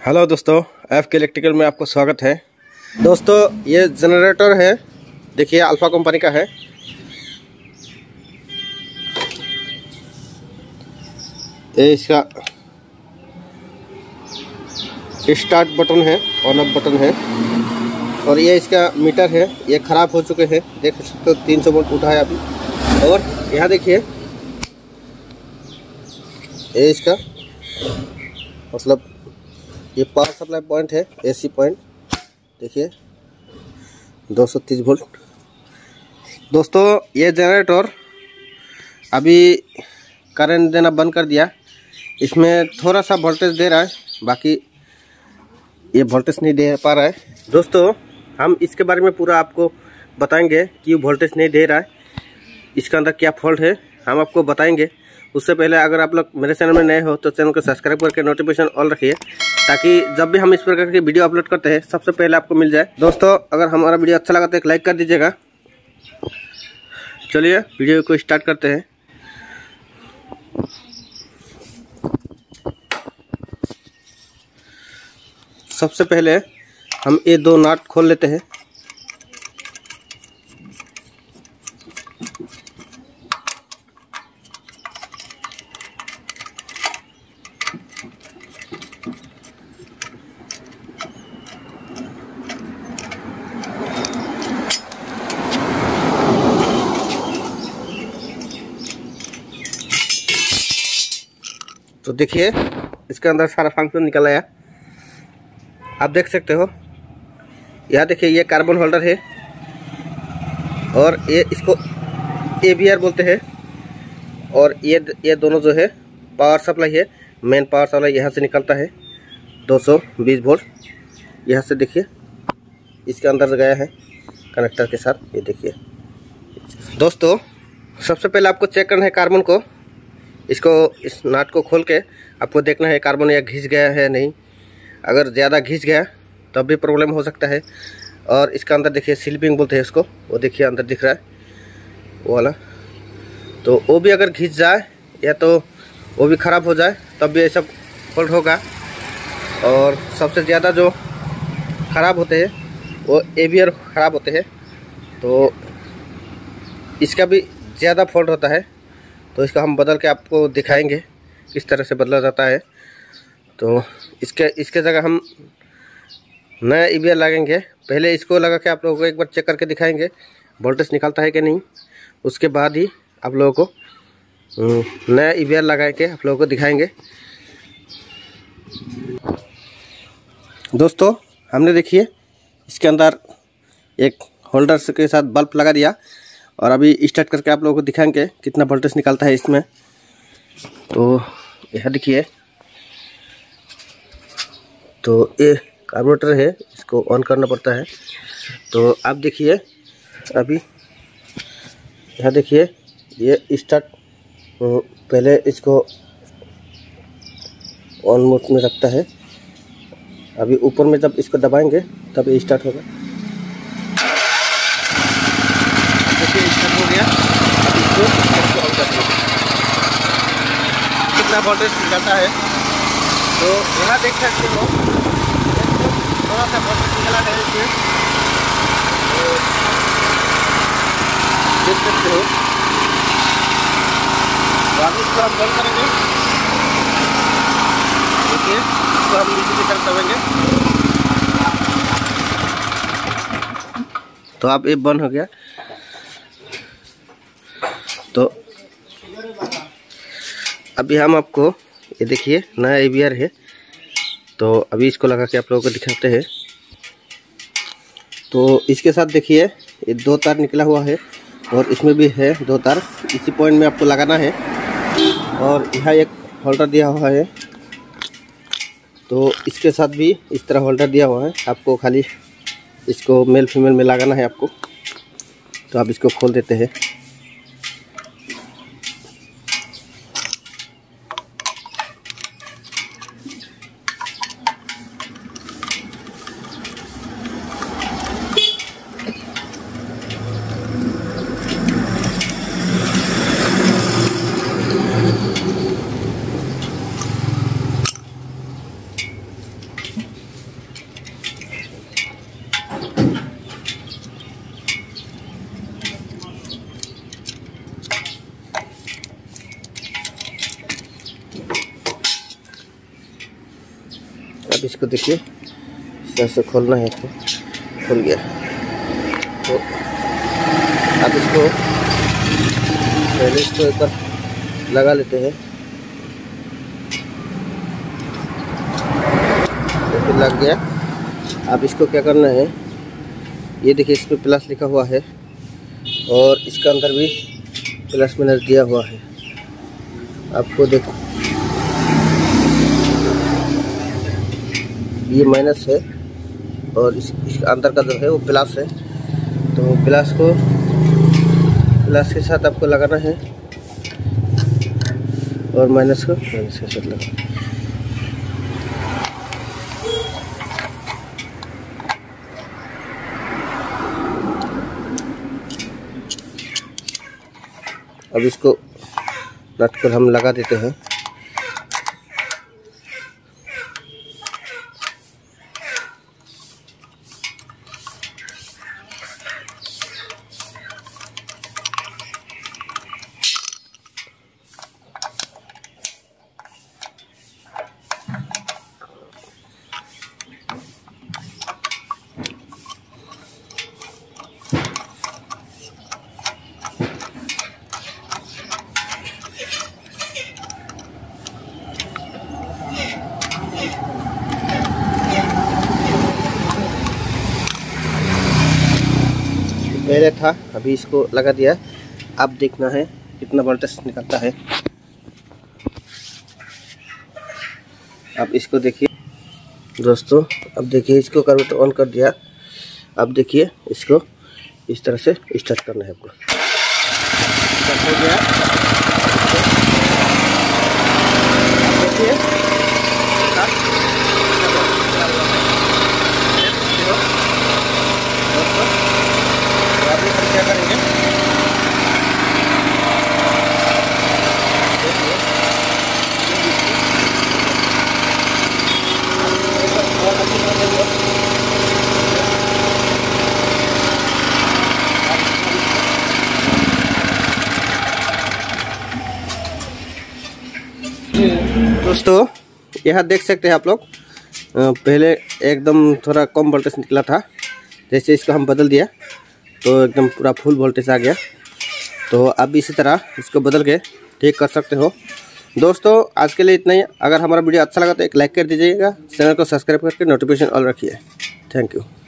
Hello दोस्तों, F के electrical में आपको स्वागत है। दोस्तों ये जनरेटर है, देखिए अल्फा कंपनी का है। ये इसका स्टार्ट बटन है, ऑन ऑफ बटन है। और ये इसका मीटर है, ये ख़राब हो चुके हैं, देख सकते हो 300 वोल्ट उठा है अभी। और यहाँ देखिए ये इसका मतलब ये पावर सप्लाई पॉइंट है, एसी पॉइंट देखिए 230 वोल्ट। दोस्तों ये जनरेटर अभी करंट देना बंद कर दिया, इसमें थोड़ा सा वोल्टेज दे रहा है, बाकी ये वोल्टेज नहीं दे पा रहा है। दोस्तों हम इसके बारे में पूरा आपको बताएंगे कि वोल्टेज नहीं दे रहा है, इसके अंदर क्या फॉल्ट है हम आपको बताएंगे। उससे पहले अगर आप लोग मेरे चैनल में नए हो तो चैनल को सब्सक्राइब करके नोटिफिकेशन ऑल रखिए, ताकि जब भी हम इस प्रकार की वीडियो अपलोड करते हैं सबसे पहले आपको मिल जाए। दोस्तों अगर हमारा वीडियो अच्छा लगा तो एक लाइक कर दीजिएगा। चलिए वीडियो को स्टार्ट करते हैं। सबसे पहले हम ये दो नट खोल लेते हैं। तो देखिए इसके अंदर सारा फंक्शन निकल आया, आप देख सकते हो। यहाँ देखिए ये कार्बन होल्डर है और ये इसको ABR बोलते हैं। और ये दोनों जो है पावर सप्लाई है, मेन पावर सप्लाई यहाँ से निकलता है 220 वोल्ट। यहाँ से देखिए इसके अंदर गया है कनेक्टर के साथ, ये देखिए। दोस्तों सबसे पहले आपको चेक करना है कार्बन को, इसको इस नट को खोल के आपको देखना है कार्बन या घिस गया है नहीं। अगर ज़्यादा घिस गया तब भी प्रॉब्लम हो सकता है। और इसका अंदर देखिए स्लिपिंग बोलते हैं इसको, वो देखिए अंदर दिख रहा है वो वाला, तो वो भी अगर घिस जाए या तो वो भी ख़राब हो जाए तब भी ऐसा फॉल्ट होगा। और सबसे ज़्यादा जो ख़राब होते हैं वो ABR ख़राब होते हैं, तो इसका भी ज़्यादा फॉल्ट होता है। तो इसका हम बदल के आपको दिखाएंगे किस तरह से बदला जाता है। तो इसके जगह हम नया ABR लगाएंगे। पहले इसको लगा के आप लोगों को एक बार चेक करके दिखाएंगे वोल्टेज निकलता है कि नहीं, उसके बाद ही आप लोगों को नया ABR लगा के आप लोगों को दिखाएंगे। दोस्तों हमने देखिए इसके अंदर एक होल्डर के साथ बल्ब लगा दिया और अभी स्टार्ट करके आप लोगों को दिखाएंगे कितना वोल्टेज निकलता है इसमें। तो यह देखिए, तो ये कार्बोरेटर है, इसको ऑन करना पड़ता है। तो आप देखिए अभी यहाँ देखिए ये स्टार्ट, पहले इसको ऑन मोड में रखता है, अभी ऊपर में जब इसको दबाएंगे तब ये स्टार्ट होगा। देखिए स्टार्ट हो गया, अब इसको ऑन कर दो, कितना वोल्टेज निकलता है। तो यहाँ देख सकते हो थोड़ा सा वोल्टेज निकला है इसमें, तो देख सकते हो। तो अभी इसको हम बंद करेंगे, देखिए इसको हम नीचे की तरफ दबाएंगे तो अब ये बंद हो गया। तो अभी हम आपको ये देखिए नया ABR है, तो अभी इसको लगा के आप लोगों को दिखाते हैं। तो इसके साथ देखिए ये दो तार निकला हुआ है और इसमें भी है दो तार, इसी पॉइंट में आपको लगाना है। और यहाँ एक होल्डर दिया हुआ है, तो इसके साथ भी इस तरह होल्डर दिया हुआ है, आपको खाली इसको मेल फीमेल में लगाना है आपको। तो आप इसको खोल देते हैं। अब इसको देखिए इस तरह से खोलना है, तो खुल गया। तो अब इसको पहले इसको एक बार लगा लेते हैं, तो लग गया। अब इसको क्या करना है, ये देखिए इस पर प्लस लिखा हुआ है और इसका अंदर भी प्लस माइनस दिया हुआ है। आपको देखो ये माइनस है और इसका अंदर का जो है वो प्लस है। तो प्लस के साथ आपको लगाना है और माइनस को माइनस के साथ लगाना। अब इसको नट को हम लगा देते हैं। पहले था, अभी इसको लगा दिया। अब देखना है कितना वोल्टेज निकलता है। अब इसको देखिए दोस्तों, अब देखिए इसको कार्बोरेटर ऑन कर दिया। अब देखिए इसको इस तरह से स्टार्ट करना है आपको। स्टार्ट हो गया, देखिए क्या करेंगे, दोस्तों यहाँ देख सकते हैं आप लोग, पहले एकदम थोड़ा कम वोल्टेज निकला था। जैसे इसको हम बदल दिया तो एकदम पूरा फुल वोल्टेज आ गया। तो अब इसी तरह इसको बदल के ठीक कर सकते हो। दोस्तों आज के लिए इतना ही। अगर हमारा वीडियो अच्छा लगा तो एक लाइक कर दीजिएगा, चैनल को सब्सक्राइब करके नोटिफिकेशन ऑल रखिए। Thank you.